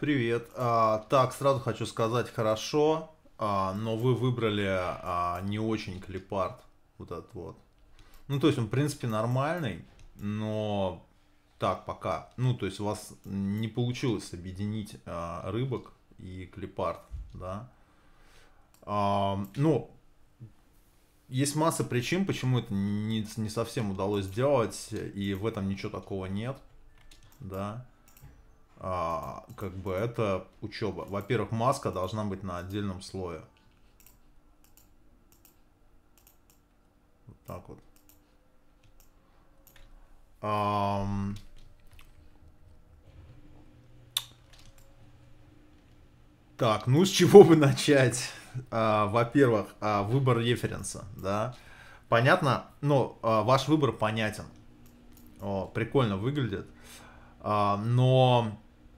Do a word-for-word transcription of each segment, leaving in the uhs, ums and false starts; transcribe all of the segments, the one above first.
Привет. А, так, сразу хочу сказать хорошо, а, но вы выбрали а, не очень клипарт. Вот этот вот. Ну, то есть он, в принципе, нормальный, но так пока. Ну, то есть у вас не получилось объединить а, рыбок и клипарт, да. А, ну, есть масса причин, почему это не, не совсем удалось сделать, и в этом ничего такого нет, да. А, как бы это учеба. Во-первых, маска должна быть на отдельном слое. Вот так вот. Ам, так, ну с чего бы начать? А, во-первых, а, выбор референса, да. Понятно, ну, а, ваш выбор понятен. О, прикольно выглядит. А, но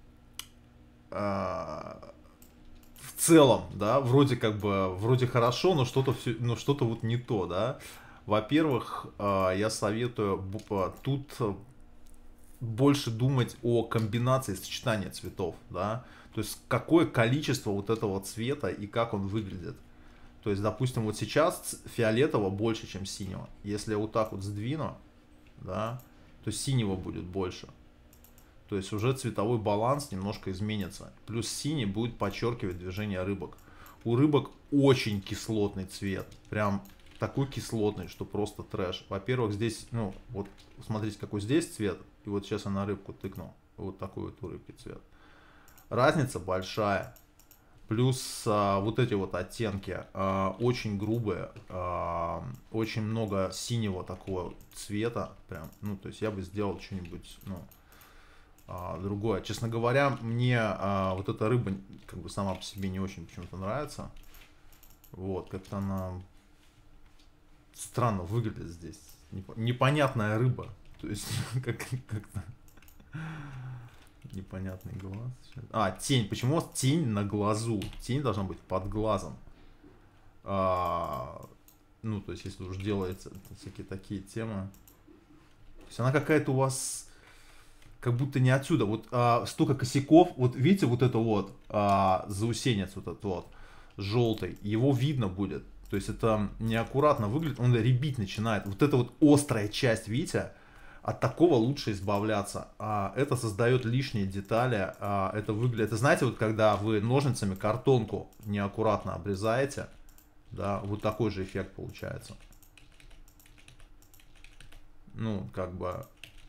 а, в целом, да, вроде как бы, вроде хорошо, но что-то все, но что-то вот не то, да. Во-первых, а, я советую бу- а, тут больше думать о комбинации сочетания цветов, да, то есть какое количество вот этого цвета и как он выглядит. То есть, допустим, вот сейчас фиолетового больше, чем синего. Если я вот так вот сдвину, да, то синего будет больше. То есть уже цветовой баланс немножко изменится. Плюс синий будет подчеркивать движение рыбок. У рыбок очень кислотный цвет. Прям такой кислотный, что просто трэш. Во-первых, здесь, ну, вот смотрите, какой здесь цвет. И вот сейчас я на рыбку тыкнул. Вот такой вот у рыбки цвет. Разница большая. Плюс а, вот эти вот оттенки а, очень грубые, а, очень много синего такого цвета, прям, ну, то есть я бы сделал что-нибудь, ну, а, другое. Честно говоря, мне а, вот эта рыба как бы сама по себе не очень почему-то нравится. Вот, как-то она странно выглядит здесь. Непо- Непонятная рыба. То есть, как, как-то непонятный глаз. А, тень. Почему у вас тень на глазу? Тень должна быть под глазом. А, ну, то есть, если уж делается всякие такие темы. То есть, она какая-то у вас как будто не отсюда. Вот а, столько косяков. Вот видите, вот это вот а, заусенец, вот этот вот желтый. Его видно будет. То есть это неаккуратно выглядит. Он рябить начинает. Вот эта вот острая часть, видите? От такого лучше избавляться. А, это создает лишние детали. А, это выглядит. Это знаете, вот когда вы ножницами картонку неаккуратно обрезаете, да, вот такой же эффект получается. Ну, как бы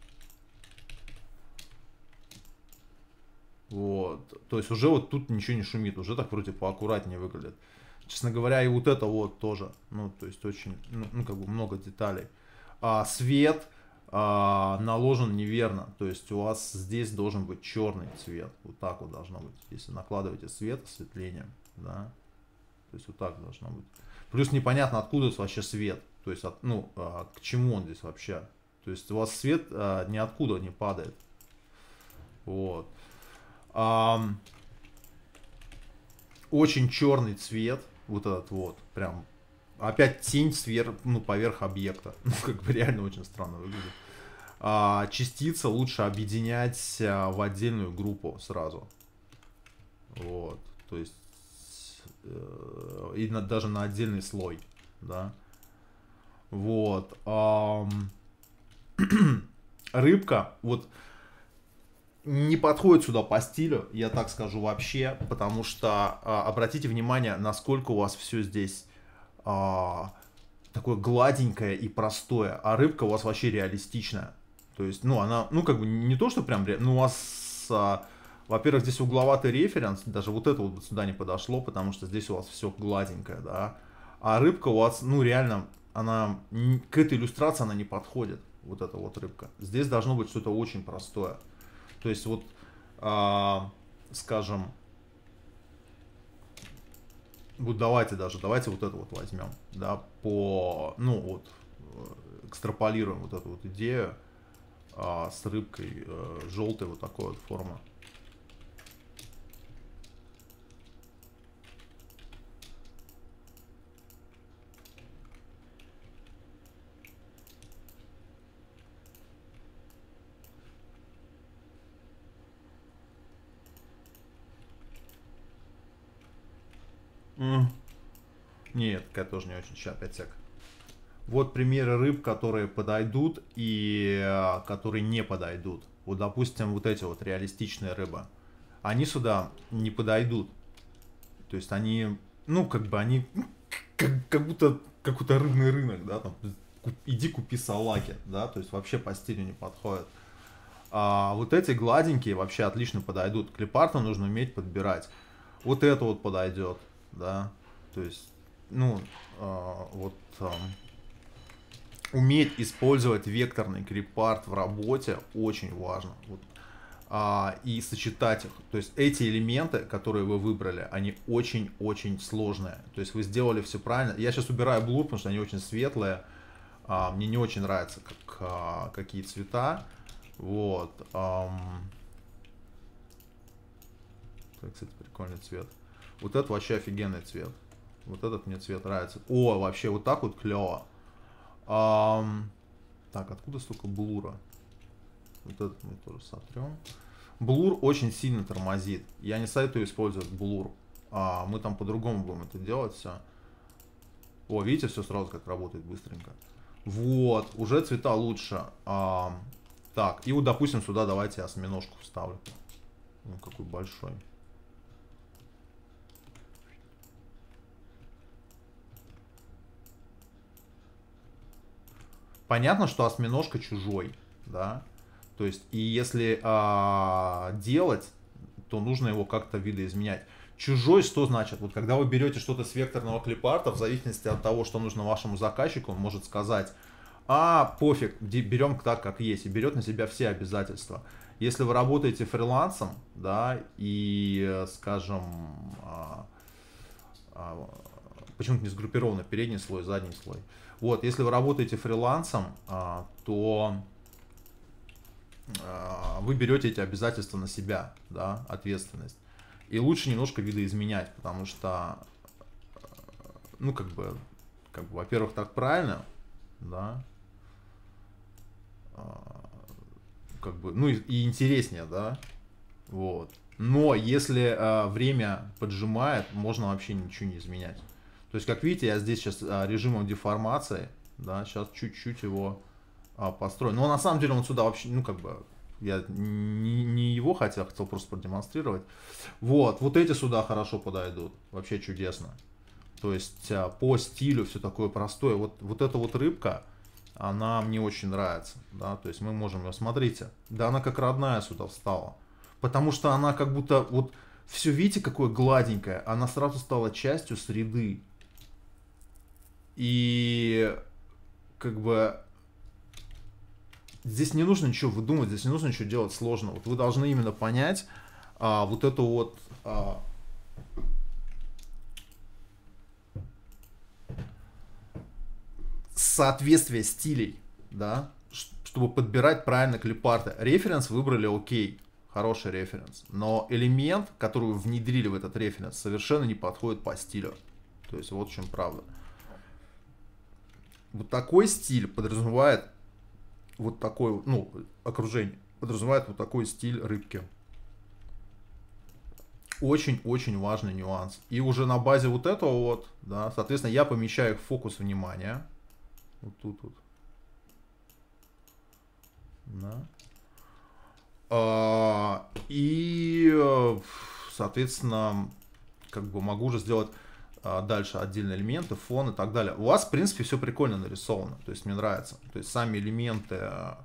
вот. То есть уже вот тут ничего не шумит, уже так вроде поаккуратнее выглядит. Честно говоря, и вот это вот тоже. Ну, то есть очень, ну, ну, как бы много деталей. А свет а, наложен неверно. То есть у вас здесь должен быть черный цвет. Вот так вот должно быть. Если накладываете свет, осветление, да. То есть вот так должно быть. Плюс непонятно, откуда вообще свет. То есть, от, ну, а, к чему он здесь вообще. То есть у вас свет а, ниоткуда не падает. Вот. Ам, очень черный цвет, вот этот вот, прям, опять тень сверх, ну, поверх объекта, ну, как бы реально очень странно выглядит. А, частицы лучше объединять а, в отдельную группу сразу, вот, то есть, э, и на- даже на отдельный слой, да, вот. Ам, рыбка, вот, не подходит сюда по стилю, я так скажу вообще, потому что а, обратите внимание, насколько у вас все здесь а, такое гладенькое и простое, а рыбка у вас вообще реалистичная. То есть, ну, она, ну, как бы не то, что прям, ре- ну, у вас, а, во-первых, здесь угловатый референс, даже вот это вот сюда не подошло, потому что здесь у вас все гладенькое, да. А рыбка у вас, ну, реально, она, н- к этой иллюстрации она не подходит, вот эта вот рыбка. Здесь должно быть что-то очень простое. То есть, вот, а, скажем, вот давайте даже, давайте вот это вот возьмем, да, по, ну вот, э, экстраполируем вот эту вот идею а, с рыбкой э, желтой вот такой вот формы. М. Нет, такая тоже не очень. Сейчас опять сек. Вот примеры рыб, которые подойдут и э, которые не подойдут. Вот, допустим, вот эти вот реалистичные рыбы. Они сюда не подойдут. То есть они, ну, как бы они, ну, как, как будто какой-то рыбный рынок, да, там, куп- иди купи салаки, да, то есть вообще по стилю не подходят. А вот эти гладенькие вообще отлично подойдут. Клипарту нужно уметь подбирать. Вот это вот подойдет, да, то есть, ну, а, вот ам, уметь использовать векторный клипарт в работе очень важно. Вот, а, и сочетать их. То есть эти элементы, которые вы выбрали, они очень-очень сложные. То есть вы сделали все правильно. Я сейчас убираю блур, потому что они очень светлые. А, мне не очень нравится, как, а, какие цвета. Вот. ам. Это, кстати, прикольный цвет. Вот это вообще офигенный цвет. Вот этот мне цвет нравится. О, вообще вот так вот клево. Ам, Так, откуда столько блура? Вот этот мы тоже сотрем. Блур очень сильно тормозит. Я не советую использовать блур. А, мы там по-другому будем это делать все. О, видите, все сразу как работает быстренько. Вот, уже цвета лучше. А, так, и вот, допустим, сюда давайте я осьминожку вставлю. Ну, какой большой. Понятно, что осьминожка чужой, да. То есть, и если а, делать, то нужно его как-то видоизменять. Чужой что значит? Вот когда вы берете что-то с векторного клипарта, в зависимости от того, что нужно вашему заказчику, он может сказать, а пофиг, берем так, как есть, и берет на себя все обязательства. Если вы работаете фрилансом, да, и, скажем, а, а, почему-то не сгруппировано передний слой, задний слой. Вот, если вы работаете фрилансом, а, то а, вы берете эти обязательства на себя, да, ответственность. И лучше немножко видоизменять, потому что, ну, как бы, как бы, во-первых, так правильно, да, а, как бы, ну, и, и интереснее, да, вот. Но если а, время поджимает, можно вообще ничего не изменять. То есть, как видите, я здесь сейчас а, режимом деформации, да, сейчас чуть-чуть его а, построю. Но на самом деле он сюда вообще, ну, как бы, я не, не его хотел, хотел просто продемонстрировать. Вот, вот эти сюда хорошо подойдут, вообще чудесно. То есть, а, по стилю все такое простое. Вот, вот эта вот рыбка, она мне очень нравится, да, то есть мы можем ее, смотрите, да, она как родная сюда встала. Потому что она как будто, вот, все видите, какое гладенькое, она сразу стала частью среды. И как бы здесь не нужно ничего выдумывать, здесь не нужно ничего делать сложно. Вот вы должны именно понять а, вот эту вот а, соответствие стилей, да, чтобы подбирать правильно клипарты. Референс выбрали окей, хороший референс, но элемент, который вы внедрили в этот референс, совершенно не подходит по стилю. То есть вот в чем правда. Вот такой стиль подразумевает вот такое, ну, окружение, подразумевает вот такой стиль рыбки. Очень-очень важный нюанс. И уже на базе вот этого вот, да, соответственно, я помещаю их в фокус внимания. Вот тут вот. Да. А, и, соответственно, как бы могу уже сделать а, дальше отдельные элементы, фон и так далее. У вас, в принципе, все прикольно нарисовано. То есть мне нравится. То есть сами элементы, а,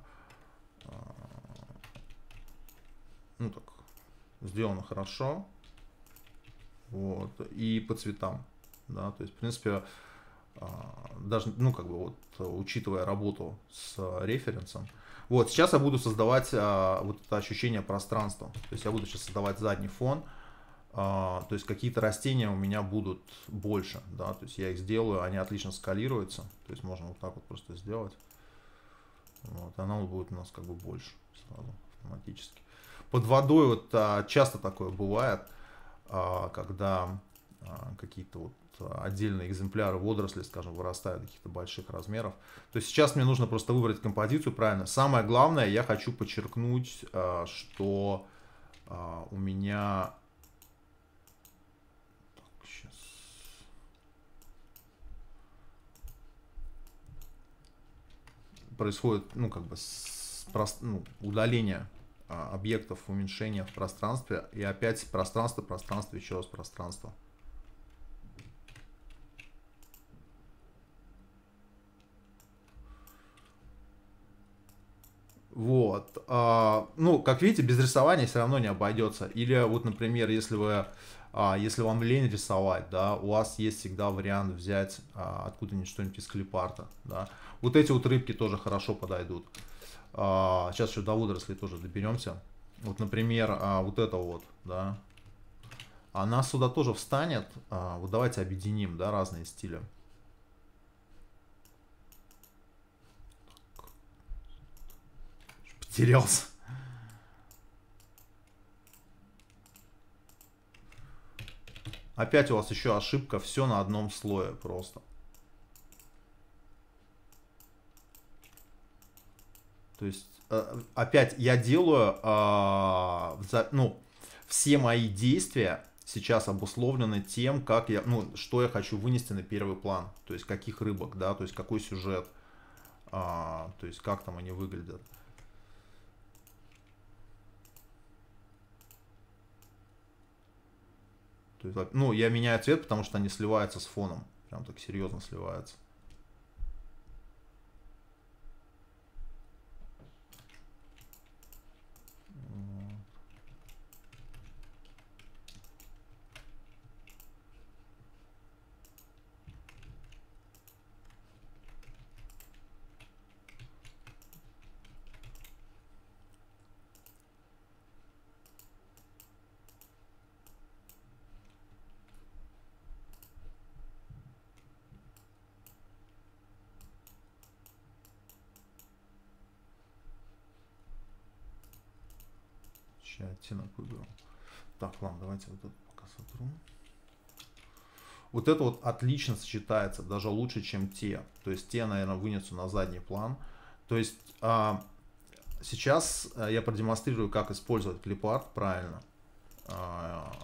ну так, сделано хорошо. Вот. И по цветам. Да, то есть, в принципе, а, даже, ну, как бы, вот, учитывая работу с референсом. Вот, сейчас я буду создавать а, вот это ощущение пространства. То есть я буду сейчас создавать задний фон. А, то есть какие-то растения у меня будут больше, да, то есть я их сделаю, они отлично скалируются. То есть можно вот так вот просто сделать. Вот, оно будет у нас как бы больше сразу автоматически. Под водой вот а, часто такое бывает, а, когда а, какие-то вот отдельные экземпляры водорослей, скажем, вырастают до каких-то больших размеров. То есть сейчас мне нужно просто выбрать композицию правильно. Самое главное, я хочу подчеркнуть, а, что а, у меня... Так, сейчас. происходит, ну, как бы, с, прост, ну, удаление а, объектов, уменьшение в пространстве, и опять пространство, пространство, еще раз пространство. Вот. А, ну, как видите, без рисования все равно не обойдется. Или вот, например, если вы, а, если вам лень рисовать, да, у вас есть всегда вариант взять а, откуда-нибудь что-нибудь из клипарта, да. Вот эти вот рыбки тоже хорошо подойдут. А, сейчас еще до водорослей тоже доберемся. Вот, например, а, вот это вот, да. Она сюда тоже встанет. А, вот давайте объединим, да, разные стили. Потерялся. Опять у вас еще ошибка, все на одном слое просто. То есть, опять я делаю, ну, все мои действия сейчас обусловлены тем, как я, ну, что я хочу вынести на первый план. То есть, каких рыбок, да, то есть, какой сюжет, то есть, как там они выглядят. То есть, ну, я меняю цвет, потому что они сливаются с фоном. Прям так серьезно сливаются. Сейчас оттенок выберу. Так, ладно, давайте вот это пока сотру. Вот это вот отлично сочетается, даже лучше, чем те. То есть те, наверное, вынесу на задний план. То есть а, сейчас я продемонстрирую, как использовать клипарт правильно. А,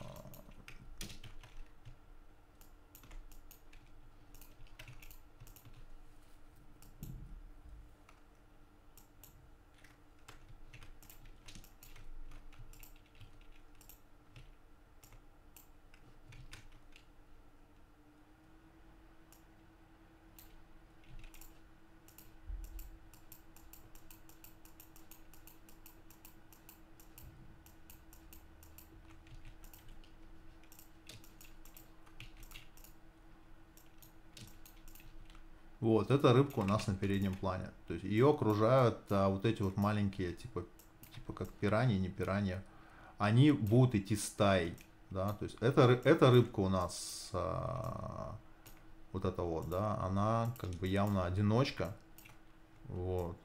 Вот, эта рыбка у нас на переднем плане. То есть ее окружают а, вот эти вот маленькие, типа, типа как пираньи, не пираньи. Они будут идти стаей, да. То есть эта, эта рыбка у нас, а, вот эта вот, да, она как бы явно одиночка. Вот.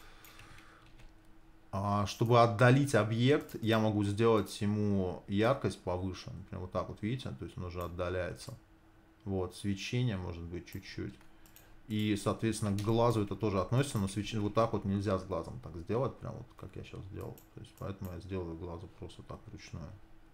А, чтобы отдалить объект, я могу сделать ему яркость повыше. Например, вот так вот, видите, то есть он уже отдаляется. Вот, свечение может быть чуть-чуть. И, соответственно, к глазу это тоже относится, но свечение вот так вот нельзя с глазом так сделать, прям вот как я сейчас сделал. То есть поэтому я сделаю глазу просто так вручную.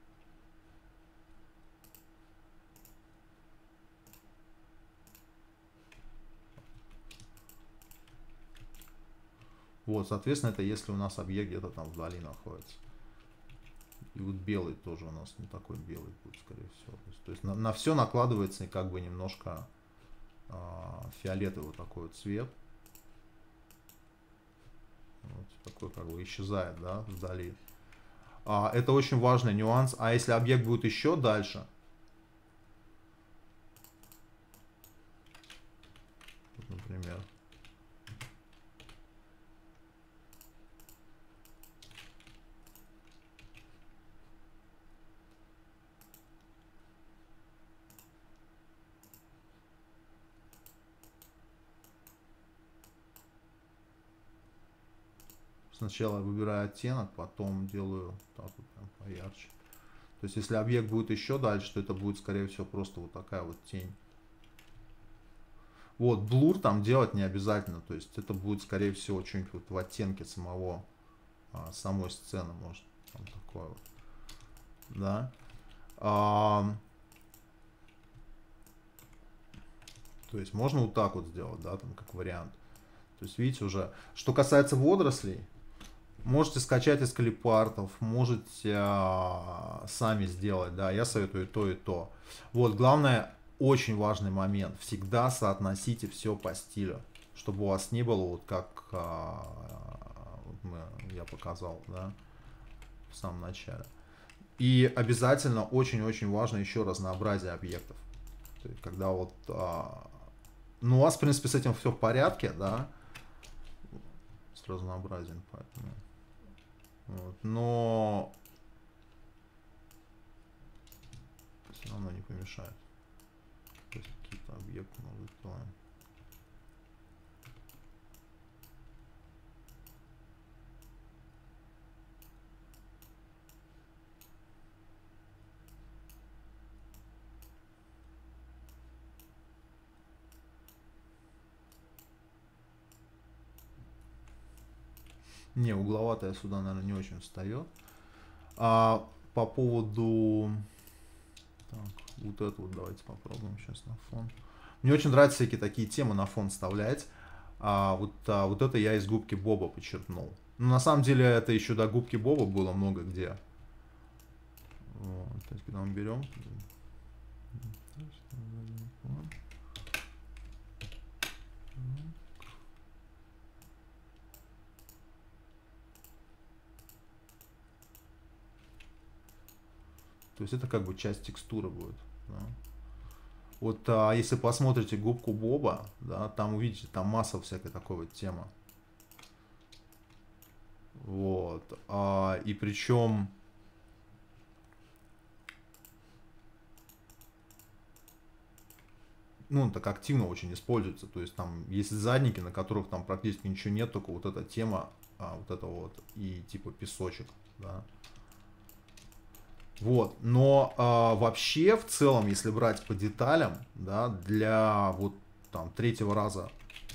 Вот, соответственно, это если у нас объект где-то там вдали находится. И вот белый тоже у нас не такой белый будет, скорее всего. То есть, то есть на, на все накладывается и как бы немножко фиолетовый такой вот цвет. Вот такой как бы исчезает, да, вдали. А, это очень важный нюанс. А если объект будет еще дальше, вот, например, сначала выбираю оттенок, потом делаю так вот прям поярче. То есть если объект будет еще дальше, то это будет, скорее всего, просто вот такая вот тень. Вот, блур там делать не обязательно. То есть это будет, скорее всего, что-нибудь вот в оттенке самого, а, самой сцены, может, там такое вот. Да. А, то есть можно вот так вот сделать, да, там как вариант. То есть, видите, уже, что касается водорослей, можете скачать из клипартов, можете а, сами сделать, да, я советую и то, и то. Вот, главное, очень важный момент, всегда соотносите все по стилю, чтобы у вас не было вот как а, вот мы, я показал, да, в самом начале. И обязательно очень-очень важно еще разнообразие объектов. То есть, когда вот, а, ну у вас, в принципе, с этим все в порядке, да, с разнообразием, поэтому. Вот. Но все равно не помешает. То есть какие-то объекты мы вызываем. Не, угловатая сюда, наверное, не очень встает. А по поводу... Так, вот это вот давайте попробуем сейчас на фон. Мне очень нравятся всякие такие темы на фон вставлять. А вот, а, вот это я из губки Боба подчеркнул. Ну, на самом деле, это еще до губки Боба было много где. Вот, то есть, когда мы берем... То есть это как бы часть текстуры будет. Да. Вот а, если посмотрите губку Боба, да, там увидите, там масса всякой такой вот темы. Вот. А, и причем... Ну, он так активно очень используется. То есть там есть задники, на которых там практически ничего нет, только вот эта тема, а, вот это вот, и типа песочек, да. Вот, но а, вообще в целом, если брать по деталям, да, для вот там третьего раза,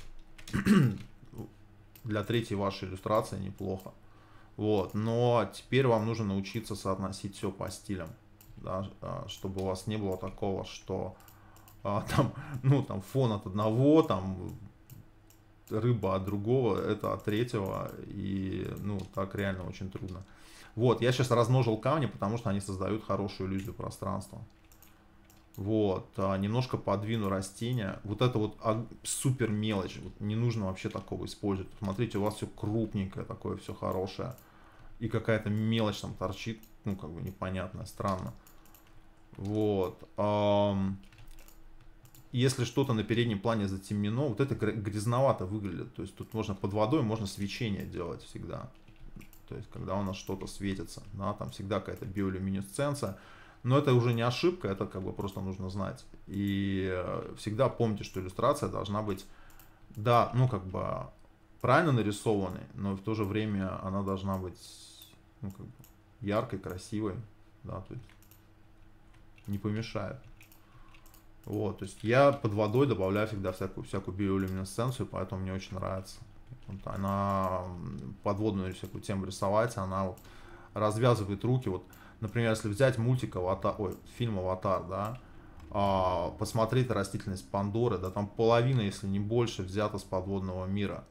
для третьей вашей иллюстрации неплохо. Вот, но теперь вам нужно научиться соотносить все по стилям, да, чтобы у вас не было такого, что а, там, ну, там фон от одного, там рыба от другого, это от третьего, и, ну, так реально очень трудно. Вот, я сейчас размножил камни, потому что они создают хорошую иллюзию пространства. Вот, а, немножко подвину растения. Вот это вот а, супер мелочь, вот, не нужно вообще такого использовать. Смотрите, у вас все крупненькое, такое все хорошее. И какая-то мелочь там торчит, ну, как бы непонятная, странно. Вот. Ам... Если что-то на переднем плане затемнено, вот это грязновато выглядит. То есть тут можно под водой, можно свечение делать всегда. То есть, когда у нас что-то светится, да, там всегда какая-то биолюминесценция. Но это уже не ошибка, это как бы просто нужно знать. И всегда помните, что иллюстрация должна быть, да, ну как бы правильно нарисованной, но в то же время она должна быть, ну, как бы яркой, красивой, да, то есть не помешает. Вот, то есть я под водой добавляю всегда всякую, всякую биолюминесценцию, поэтому мне очень нравится. Вот она подводную всякую тему рисовать, она вот развязывает руки. Вот, например, если взять мультик Аватар, ой, фильм Аватар, да, а, посмотреть растительность Пандоры, да, там половина, если не больше, взята с подводного мира.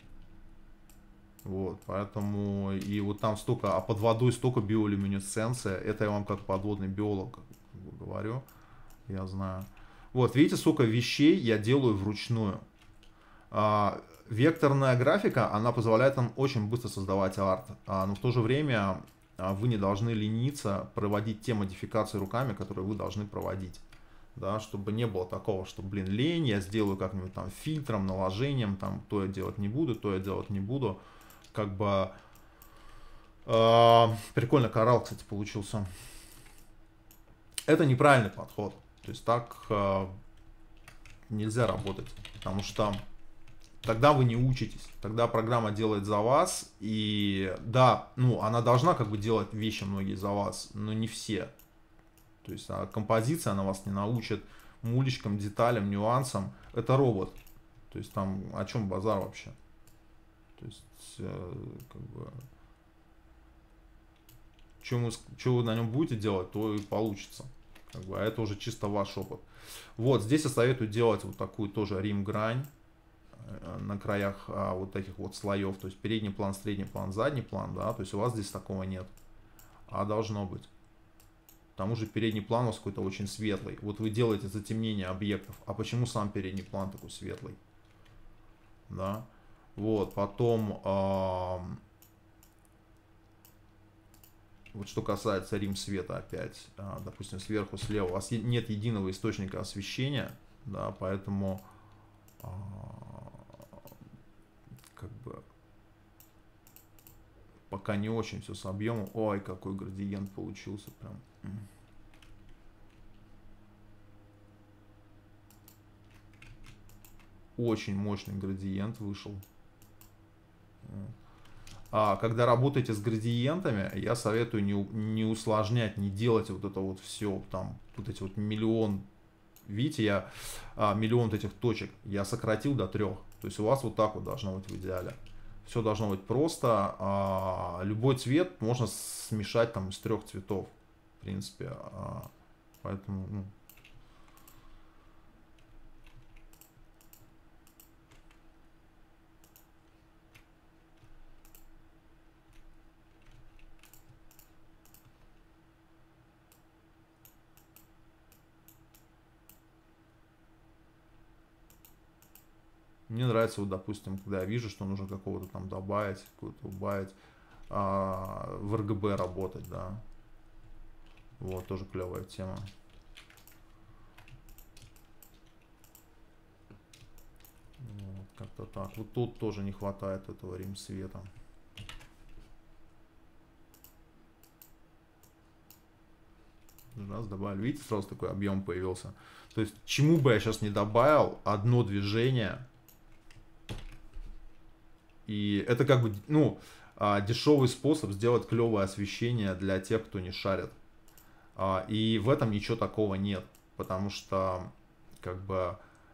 Вот, поэтому и вот там столько, а под водой столько биолюминесценция, это я вам как подводный биолог как бы говорю, я знаю. Вот, видите, сколько вещей я делаю вручную. А, векторная графика, она позволяет нам очень быстро создавать арт, а, но в то же время а, вы не должны лениться проводить те модификации руками, которые вы должны проводить. Да, чтобы не было такого, что, блин, лень, я сделаю как-нибудь там фильтром, наложением, там, то я делать не буду, то я делать не буду. Как бы э, прикольно коралл, кстати, получился. Это неправильный подход. То есть так э, нельзя работать, потому что тогда вы не учитесь, тогда программа делает за вас, и да, ну, она должна как бы делать вещи многие за вас, но не все. То есть а композиция, она вас не научит мулечкам, деталям, нюансам. Это робот. То есть там о чем базар вообще? То есть, э, как бы, что вы, что вы на нем будете делать, то и получится. Как бы, а это уже чисто ваш опыт. Вот, здесь я советую делать вот такую тоже рим-грань. на краях а, вот таких вот слоев, то есть передний план, средний план, задний план, да, то есть у вас здесь такого нет, а должно быть. К тому же передний план у вас какой-то очень светлый. Вот вы делаете затемнение объектов, а почему сам передний план такой светлый? Да, вот, потом, а, вот что касается рим света опять, а, допустим, сверху, слева, у вас нет единого источника освещения, да, поэтому а, как бы пока не очень все с объемом. Ой, какой градиент получился прям. Очень мощный градиент вышел. А когда работаете с градиентами, я советую не, не усложнять, не делать вот это вот все, там, вот эти вот миллион, видите, я а, миллион вот этих точек, я сократил до трех. То есть у вас вот так вот должно быть в идеале. Все должно быть просто. А, любой цвет можно смешать там из трех цветов, в принципе. А, поэтому, ну. Мне нравится, вот, допустим, когда я вижу, что нужно какого-то там добавить, какого-то убавить, а, в эр гэ бэ работать, да. Вот, тоже клевая тема. Вот, как-то так. Вот тут тоже не хватает этого рим света. Раз добавили, видите, сразу такой объем появился. То есть, чему бы я сейчас не добавил, одно движение. И это как бы, ну, дешевый способ сделать клевое освещение для тех, кто не шарит. И в этом ничего такого нет, потому что, как бы,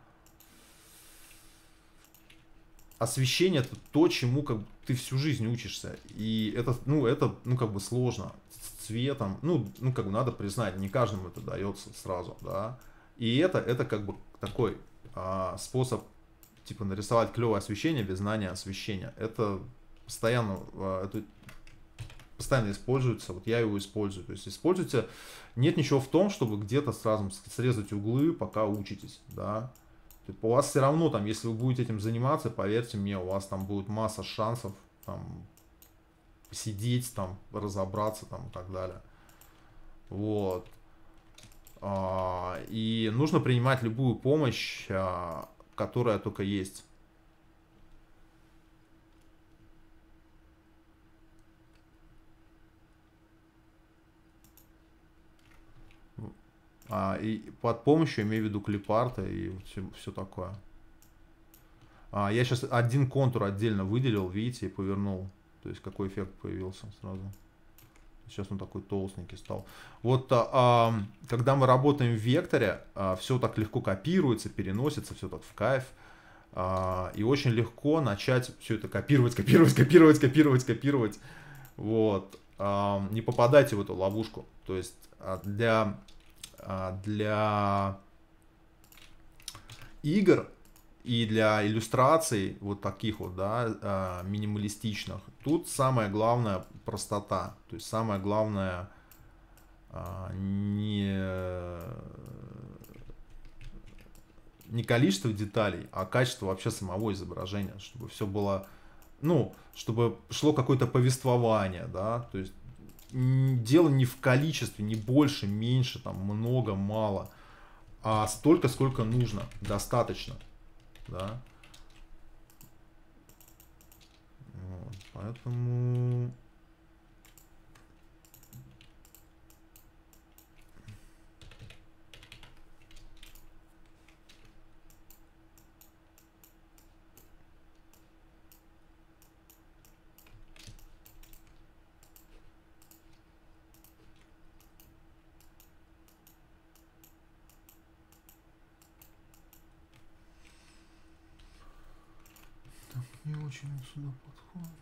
освещение это то, чему как бы ты всю жизнь учишься. И это, ну, это, ну, как бы сложно. С цветом, ну, ну, как бы надо признать, не каждому это дается сразу, да. И это, это как бы такой а, способ, типа, нарисовать клевое освещение без знания освещения. Это постоянно, это постоянно используется, вот я его использую. То есть используйте, нет ничего в том, чтобы где-то сразу срезать углы, пока учитесь, да. У вас все равно там, если вы будете этим заниматься, поверьте мне, у вас там будет масса шансов там сидеть, там, разобраться там и так далее. Вот. И нужно принимать любую помощь, которая только есть. А, и под помощью имею в виду клипарта и все, все такое. А, я сейчас один контур отдельно выделил, видите, и повернул. То есть какой эффект появился сразу. Сейчас он такой толстенький стал. Вот а, когда мы работаем в векторе, а, все так легко копируется, переносится, все так в кайф. А, и очень легко начать все это копировать, копировать, копировать, копировать, копировать. Вот. А, не попадайте в эту ловушку. То есть для, для игр и для иллюстраций вот таких вот, да, минималистичных, тут самое главное простота. То есть самое главное не, не количество деталей, а качество вообще самого изображения, чтобы все было, ну, чтобы шло какое-то повествование, да, то есть дело не в количестве, не больше, меньше, там, много, мало, а столько, сколько нужно, достаточно. Да. Вот, поэтому не очень он сюда подходит.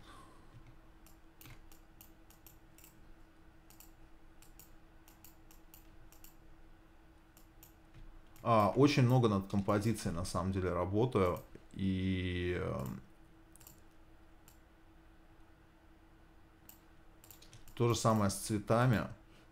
А, очень много над композицией на самом деле работаю. И то же самое с цветами.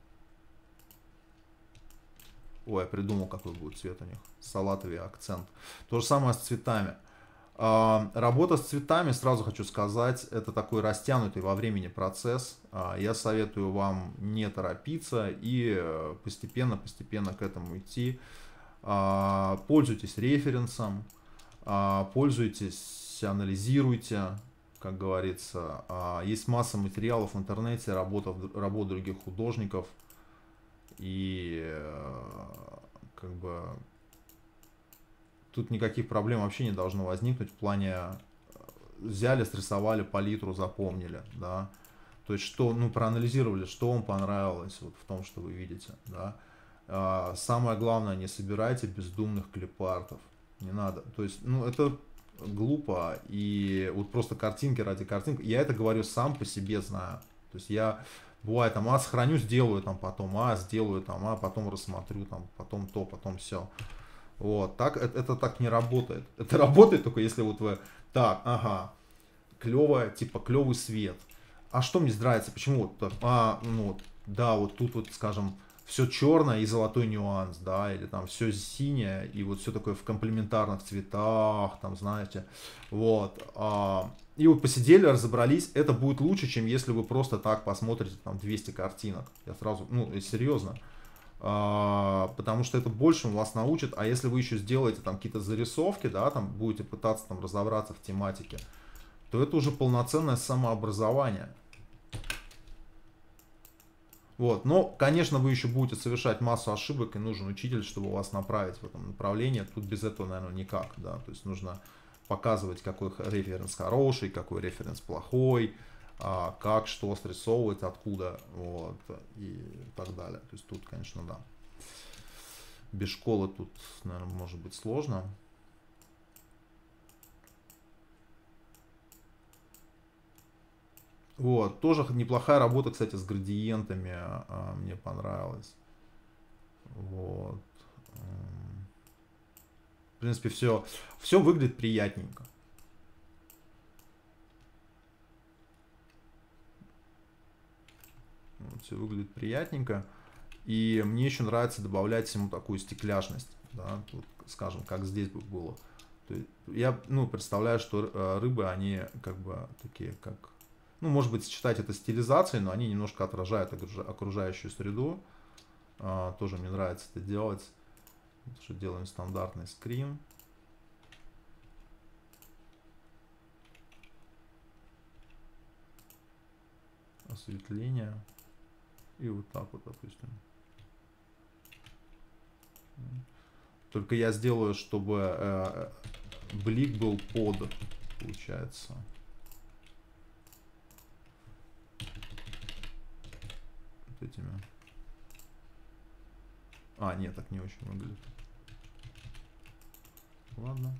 Ой, я придумал, какой будет цвет у них. Салатовый акцент. То же самое с цветами. Работа с цветами, сразу хочу сказать, это такой растянутый во времени процесс. Я советую вам не торопиться и постепенно-постепенно к этому идти. Пользуйтесь референсом, пользуйтесь, анализируйте, как говорится. Есть масса материалов в интернете, работа, работ других художников. И как бы тут никаких проблем вообще не должно возникнуть в плане взяли, срисовали палитру, запомнили, да. То есть что, ну, проанализировали, что вам понравилось вот в том, что вы видите, да. А, самое главное, не собирайте бездумных клипартов, не надо. То есть, ну, это глупо и вот просто картинки ради картинки. Я это говорю сам по себе знаю. То есть я бывает там, а сохраню, сделаю там потом, а сделаю там, а потом рассмотрю там, потом то, потом все. Вот, так, это, это так не работает. Это работает только если вот вы, так, ага, клевое, типа клевый свет. А что мне нравится, почему вот так, а, ну, да, вот тут вот, скажем, все черное и золотой нюанс, да, или там все синее и вот все такое в комплементарных цветах, там, знаете, вот. А, и вот посидели, разобрались, это будет лучше, чем если вы просто так посмотрите там двести картинок. Я сразу, ну, серьезно. А, потому что это больше вас научит, а если вы еще сделаете там какие-то зарисовки, да, там будете пытаться там разобраться в тематике, то это уже полноценное самообразование. Вот, но, конечно, вы еще будете совершать массу ошибок, и нужен учитель, чтобы вас направить в этом направлении. Тут без этого, наверное, никак, да, то есть нужно показывать, какой референс хороший, какой референс плохой, как, что срисовывать, откуда, вот, и так далее. То есть тут, конечно, да. Без школы тут, наверное, может быть сложно. Вот, тоже неплохая работа, кстати, с градиентами, мне понравилось. Вот. В принципе, все, все выглядит приятненько. Вот, все выглядит приятненько. И мне еще нравится добавлять всему такую стекляшность. Да? Тут, скажем, как здесь бы было. То есть я, ну, представляю, что рыбы, они как бы такие, как... Ну, может быть, сочетать это стилизацией, но они немножко отражают окружающую среду. А, тоже мне нравится это делать. Вот что делаем стандартный скрин. Осветление. И вот так вот, допустим. Только я сделаю, чтобы э, блик был под, получается. Вот этими. А, нет, так не очень выглядит. Ладно.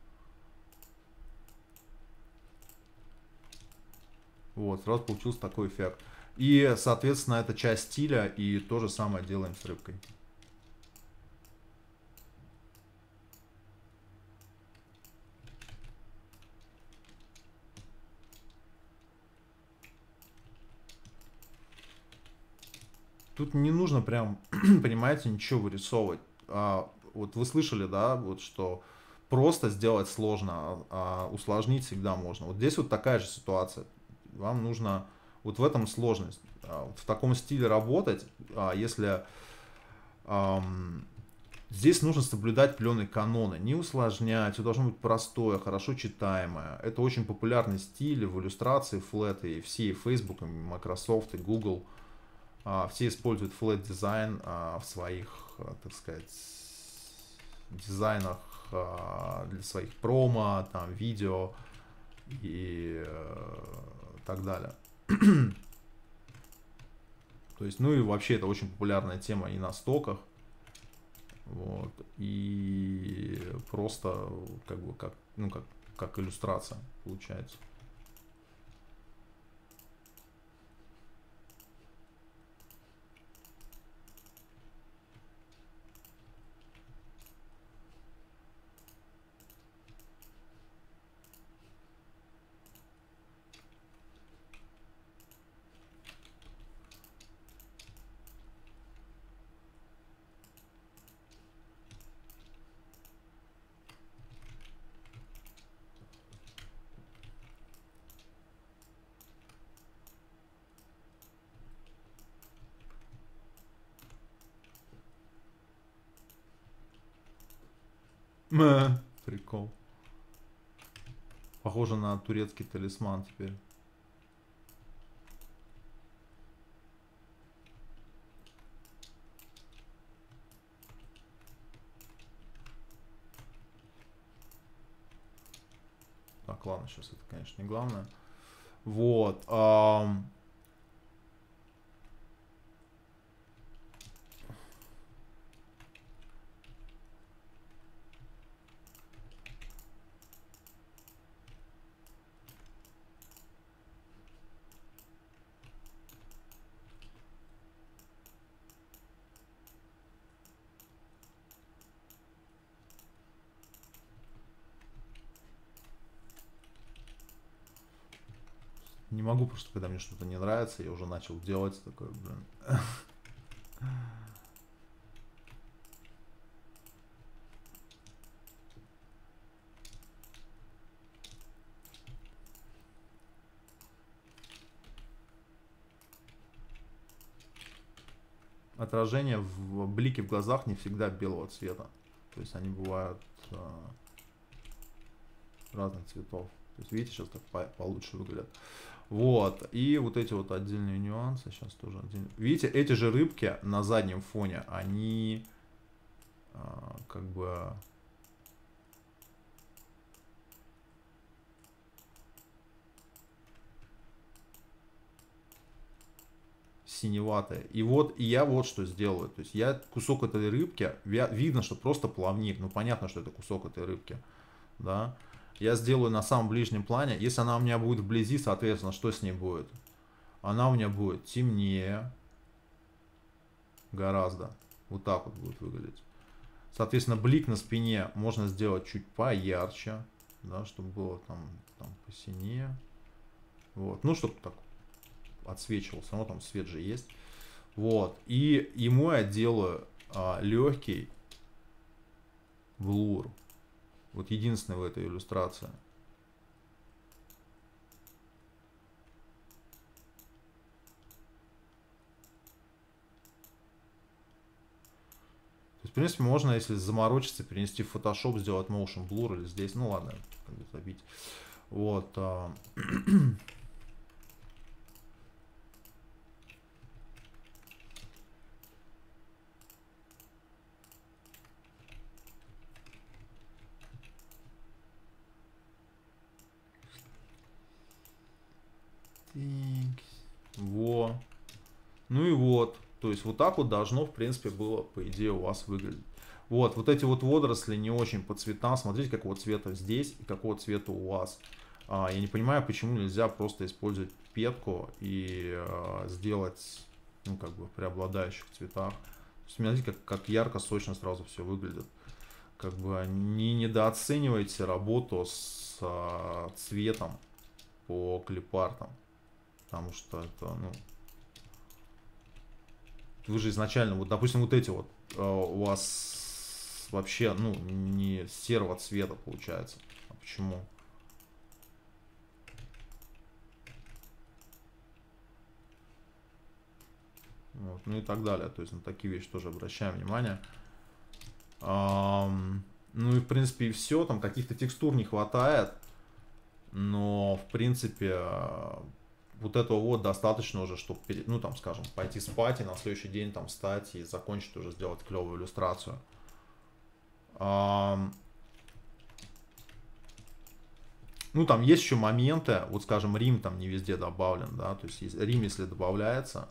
Вот, сразу получился такой эффект. И, соответственно, это часть стиля, и то же самое делаем с рыбкой. Тут не нужно прям, понимаете, ничего вырисовывать. А, вот вы слышали, да, вот что просто сделать сложно, а, а усложнить всегда можно. Вот здесь вот такая же ситуация. Вам нужно вот в этом сложность. А, вот в таком стиле работать, а, если ам, здесь нужно соблюдать определенные каноны, не усложнять, все должно быть простое, хорошо читаемое. Это очень популярный стиль в иллюстрации, флэты, и все, и Facebook, и Microsoft, и Google. Все используют флэт дизайн в своих, так сказать, дизайнах для своих промо, там, видео и так далее. То есть, ну и вообще это очень популярная тема и на стоках. Вот, и просто как бы как, ну, как, как иллюстрация получается. Прикол. Похоже на турецкий талисман теперь. Так, ладно, сейчас это, конечно, не главное. Вот. Ам... Не могу, просто когда мне что-то не нравится, я уже начал делать такое, блин. Отражение в блике в глазах не всегда белого цвета. То есть они бывают э, разных цветов. То есть видите, сейчас так по получше выглядят. Вот. И вот эти вот отдельные нюансы. Сейчас тоже отдельные. Видите, эти же рыбки на заднем фоне, они э, как бы... синеватые. И вот и я вот что сделаю. То есть я кусок этой рыбки, видно, что просто плавник. Ну понятно, что это кусок этой рыбки. Да. Я сделаю на самом ближнем плане. Если она у меня будет вблизи, соответственно, что с ней будет? Она у меня будет темнее. Гораздо. Вот так вот будет выглядеть. Соответственно, блик на спине можно сделать чуть поярче. Да, чтобы было там, там посинее. Вот. Ну, чтобы так отсвечивал, все равно там свет же есть. Вот. И ему я делаю а, легкий блур. Вот единственное в этой иллюстрации. То есть, в принципе, можно, если заморочиться, перенести в Photoshop, сделать motion blur или здесь. Ну ладно, как бы забить. Вот. А... Во. Ну и вот. То есть вот так вот должно, в принципе, было, по идее, у вас выглядеть. Вот, вот эти вот водоросли не очень по цветам. Смотрите, какого цвета здесь и какого цвета у вас. А, я не понимаю, почему нельзя просто использовать петку и а, сделать, ну, как бы, в преобладающих цветах. Смотрите, как, как ярко, сочно сразу все выглядит. Как бы не недооценивайте работу с а, цветом по клипартам. Потому что это, ну... Вы же изначально, вот, допустим, вот эти вот э, у вас вообще, ну, не серого цвета получается. А почему? Вот, ну и так далее. То есть на такие вещи тоже обращаем внимание. Эм, ну и в принципе и все. Там каких-то текстур не хватает. Но в принципе... Вот этого вот достаточно уже, чтобы, ну, там, скажем, пойти спать и на следующий день там встать и закончить уже сделать клевую иллюстрацию. А... Ну, там есть еще моменты, вот, скажем, Рим там не везде добавлен, да, то есть Рим, если добавляется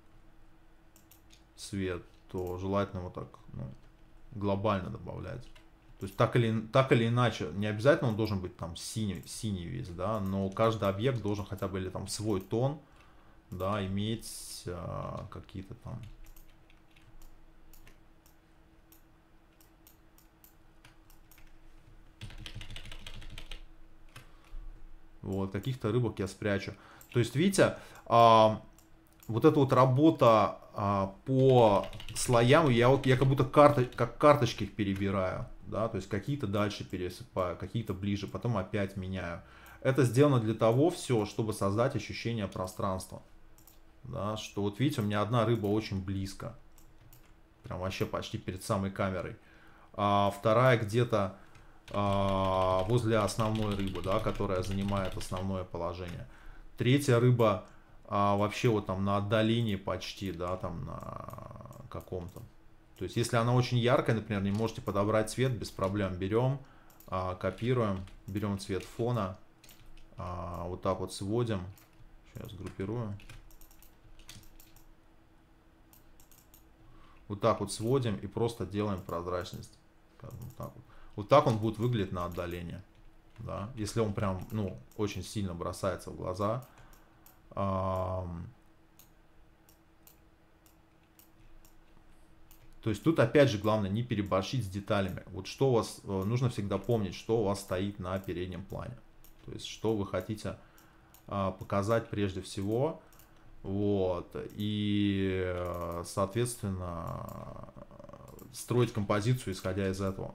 цвет, то желательно вот так, ну, глобально добавлять. То есть так или, так или иначе, не обязательно он должен быть там синий, синий весь, да, но каждый объект должен хотя бы или там свой тон, да, иметь а, какие-то там... Вот, каких-то рыбок я спрячу. То есть, видите, а, вот эта вот работа а, по слоям, я, вот, я как будто карты, как карточки их перебираю. Да, то есть какие-то дальше пересыпаю, какие-то ближе, потом опять меняю. Это сделано для того все, чтобы создать ощущение пространства. Да, что вот видите, у меня одна рыба очень близко. Прям вообще почти перед самой камерой. А вторая где-то а, возле основной рыбы, да, которая занимает основное положение. Третья рыба а, вообще вот там на отдалении почти, да, там на каком-то. То есть, если она очень яркая, например, не можете подобрать цвет, без проблем берем, а, копируем, берем цвет фона, а, вот так вот сводим. Сейчас группирую. Вот так вот сводим и просто делаем прозрачность. Вот так вот. Вот так он будет выглядеть на отдалении. Да? Если он прям, ну, очень сильно бросается в глаза. То есть тут опять же главное не переборщить с деталями. Вот что у вас, нужно всегда помнить, что у вас стоит на переднем плане. То есть что вы хотите показать прежде всего. Вот. И, соответственно, строить композицию, исходя из этого.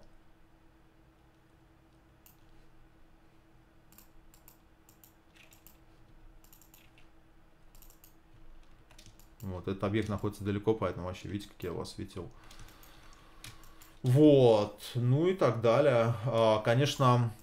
Вот, этот объект находится далеко, поэтому вообще, видите, как я его осветил. Вот, ну и так далее. Конечно,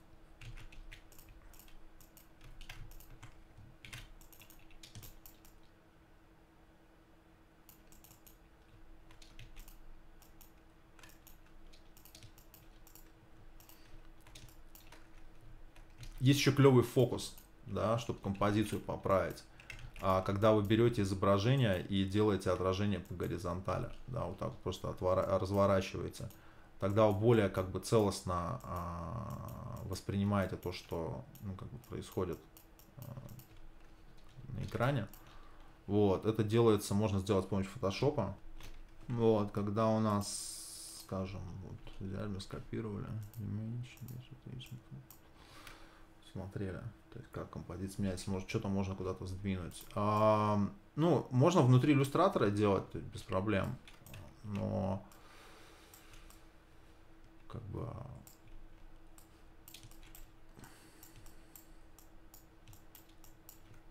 есть еще клевый фокус, да, чтобы композицию поправить. Когда вы берете изображение и делаете отражение по горизонтали, да, вот так просто отвора- разворачиваете, тогда вы более как бы целостно а, воспринимаете то, что, ну, как бы происходит а, на экране. Вот, это делается, можно сделать с помощью фотошопа. Вот, когда у нас, скажем, вот взяли, мы скопировали, смотрели, то есть как композиция меняется, может что-то можно куда-то сдвинуть. А, ну, можно внутри иллюстратора делать без проблем, но как бы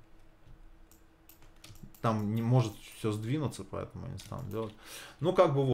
там не может все сдвинуться, поэтому я не стану делать. Ну, как бы